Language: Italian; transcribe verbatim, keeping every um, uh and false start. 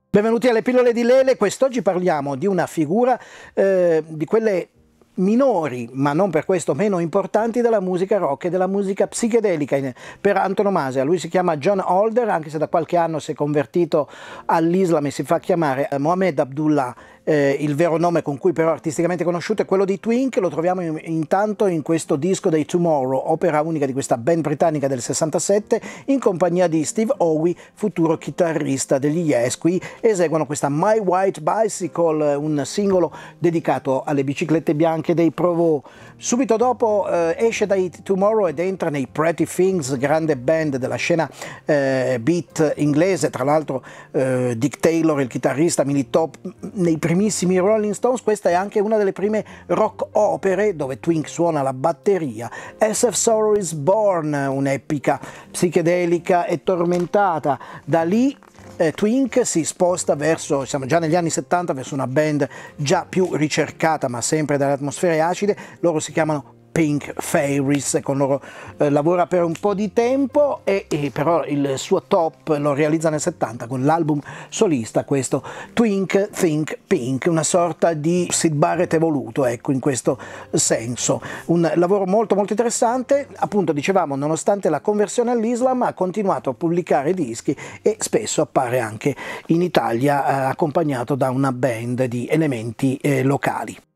Benvenuti alle pillole di Lele. Quest'oggi parliamo di una figura eh, di quelle minori, ma non per questo meno importanti, della musica rock e della musica psichedelica per antonomasia. Lui si chiama John Holder, anche se da qualche anno si è convertito all'Islam e si fa chiamare Mohammed Abdullah. Eh, il vero nome con cui però artisticamente conosciuto è quello di Twink. Lo troviamo in, intanto in questo disco dei Tomorrow, opera unica di questa band britannica del sessantasette, in compagnia di Steve Howe, futuro chitarrista degli Yes. Qui eseguono questa My White Bicycle, un singolo dedicato alle biciclette bianche dei Provo. Subito dopo eh, esce dai Tomorrow ed entra nei Pretty Things, grande band della scena eh, beat inglese. Tra l'altro eh, Dick Taylor, il chitarrista, militò nei primissimi Rolling Stones. Questa è anche una delle prime rock opere dove Twink suona la batteria. As If Sorrow Is Born, un'epica psichedelica e tormentata. Da lì eh, Twink si sposta verso, siamo già negli anni settanta, verso una band già più ricercata ma sempre dalle atmosfere acide. Loro si chiamano Pink Fairies, con loro eh, lavora per un po' di tempo e, e però il suo top lo realizza nel settanta con l'album solista, questo Twink Think Pink, una sorta di Syd Barrett evoluto, ecco, in questo senso. Un lavoro molto molto interessante. Appunto, dicevamo, nonostante la conversione all'Islam ha continuato a pubblicare dischi e spesso appare anche in Italia eh, accompagnato da una band di elementi eh, locali.